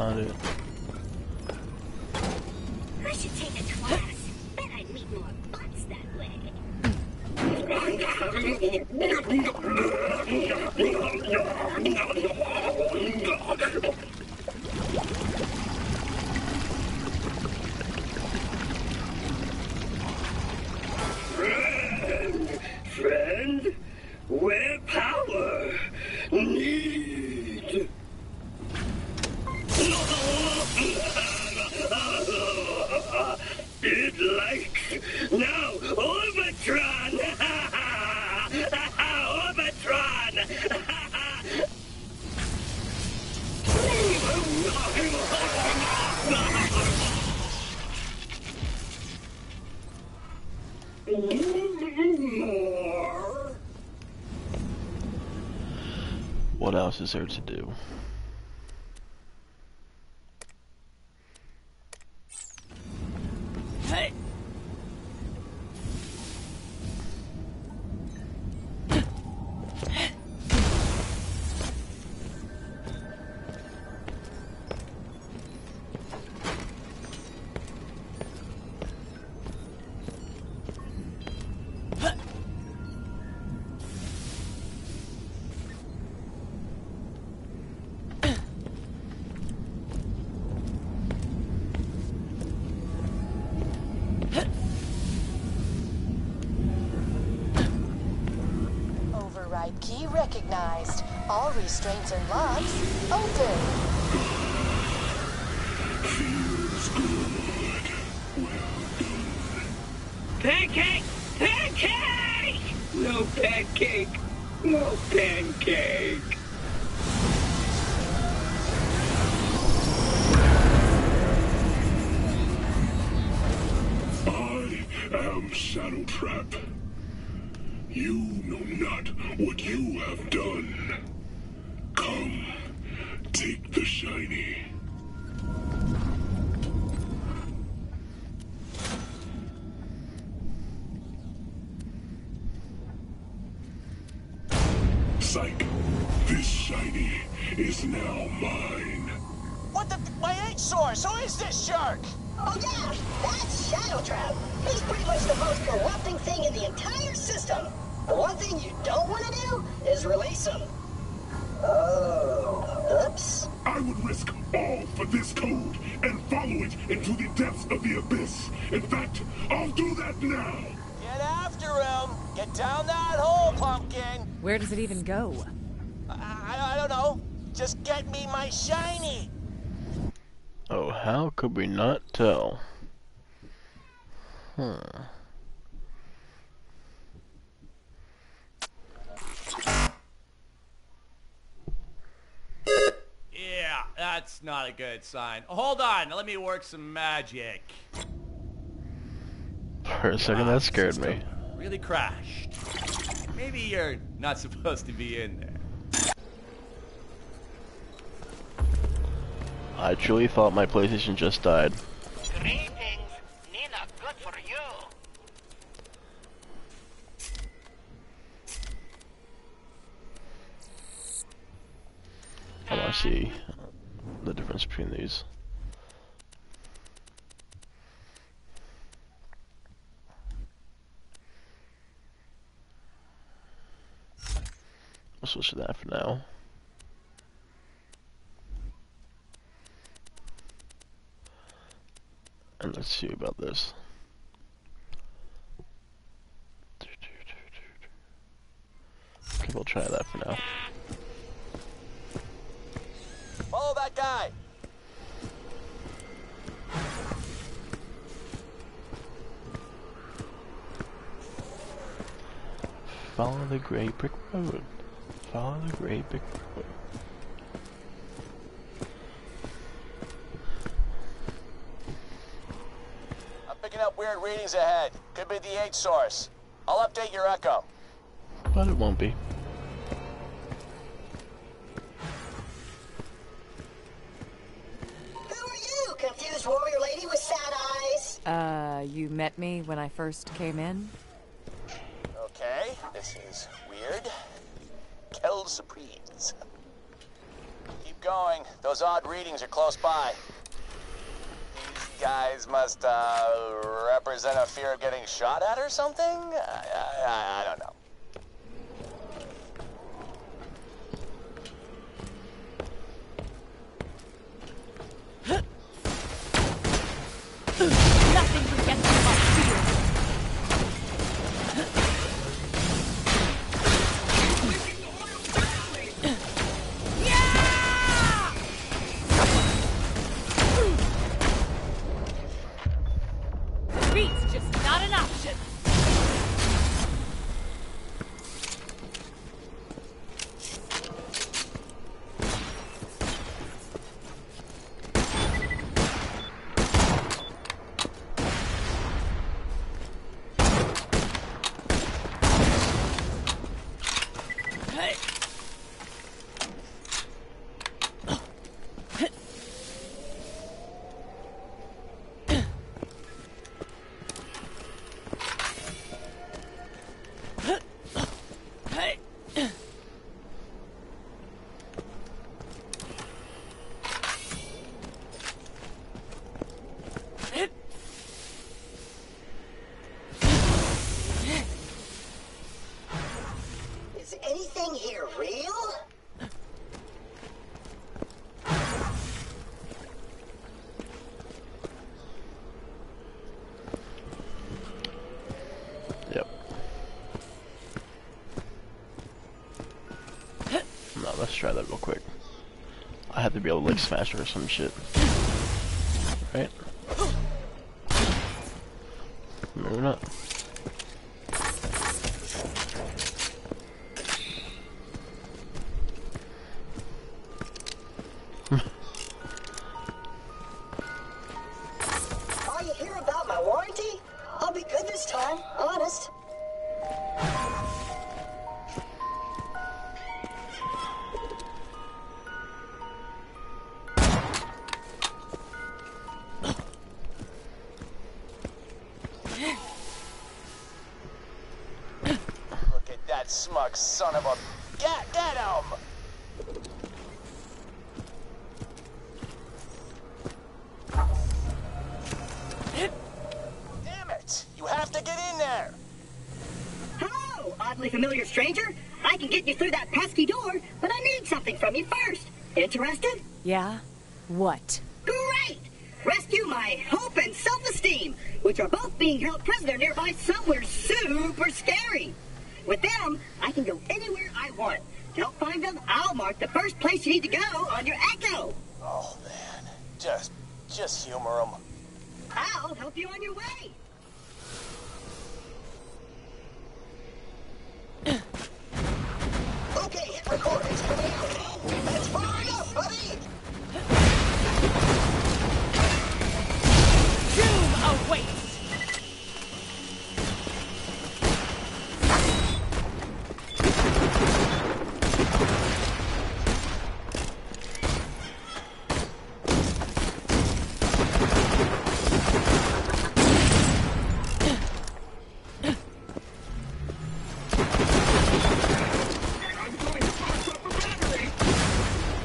not it. I should take a class. Bet I'd meet more butts that way. Friend, where power need. It likes now Orbitron. Orbitron. What else is there to do? Hey. Override key recognized. All restraints and locks open. Feels good. Well done. Pancake! Pancake! No pancake. No pancake. I am Shadowtrap. You know not what you have done. Come, take the shiny. Psych, this shiny is now mine. What the? My H source? Who is this shark? Oh yeah, that's Shadowtrap. He's pretty much the most corrupting thing in the entire system. The one thing you don't want to do is release him. Oh, oops. I would risk all for this code and follow it into the depths of the abyss. In fact, I'll do that now. Get after him. Get down that hole, pumpkin. Where does it even go? I don't know. Just get me my shiny. Oh, how could we not tell? Yeah, that's not a good sign. Hold on, let me work some magic. For a second, that scared me. Really crashed. Maybe you're not supposed to be in there. I truly thought my PlayStation just died. Greetings. Nina, good for you. I want to see the difference between these. I'll switch to that for now. And let's see about this. Okay, we'll try that for now. Follow that guy. Follow the great brick road. Follow the great brick road. I'm picking up weird readings ahead. Could be the H source. I'll update your echo. But it won't be. Who are you, confused warrior lady with sad eyes? You met me when I first came in? Okay, this is weird. Kel Surprise. Keep going. Those odd readings are close by. These guys must, represent a fear of getting shot at or something? I don't know. Nothing can get them off field. Defeat's just not an option. Is anything here real? Yep. No, let's try that real quick. I have to be able to like smash her or some shit. Right? Maybe not. All you hear about my warranty? I'll be good this time, honest. Look at that smug son of a... Get him! Damn it! You have to get in there! Hello, oddly familiar stranger. I can get you through that pesky door, but I need something from you first. Interested? Yeah? What? Great! Rescue my hope and self-esteem, which are both being held prisoner nearby somewhere super scary. With them, I can go anywhere I want. To help find them, I'll mark the first place you need to go on your Echo. Oh, man. Just humor him. I'll help you on your way. Okay, hit record. It's coming out. That's far enough, buddy. Doom awaits! I'm going to toss up a battery.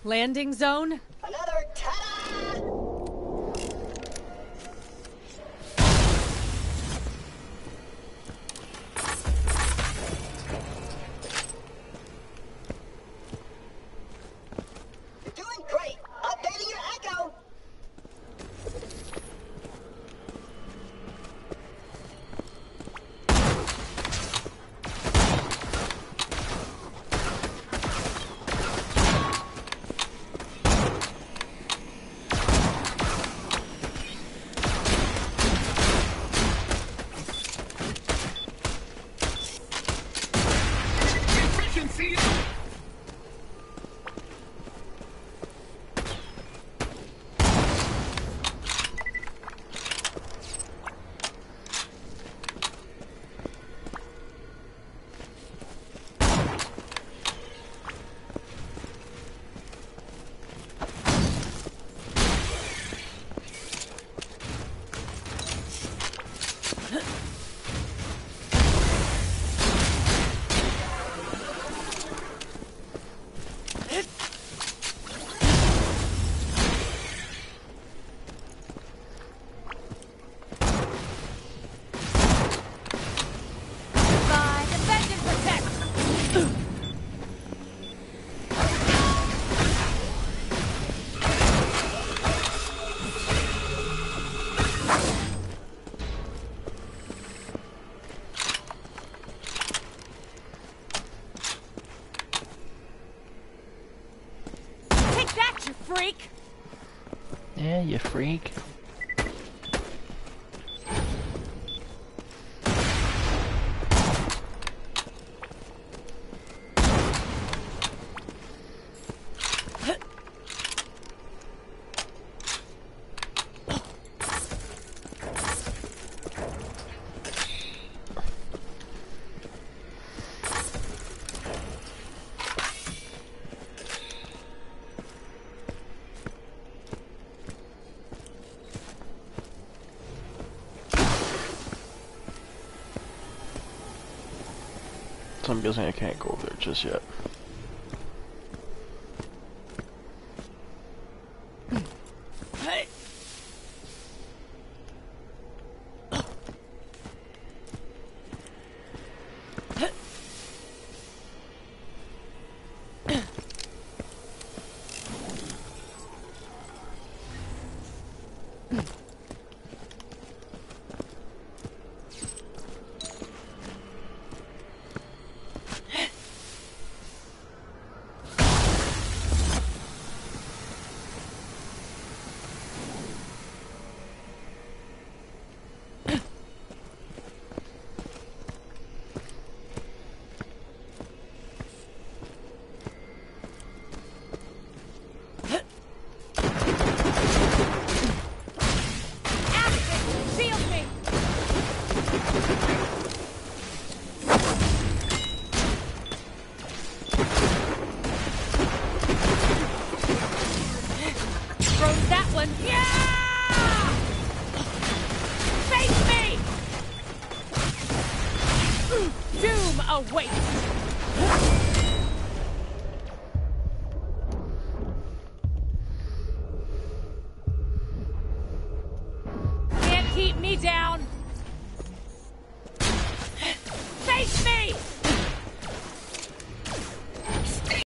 Landing zone? Another ta-da! You're doing great. Updating your echo. Efficiency! By defend and protect! Take that, you freak! Yeah, you freak. So I'm guessing I can't go over there just yet. Hey! Shield me! Throws that one. Yeah! Face me! Doom awaits! Can't keep me down!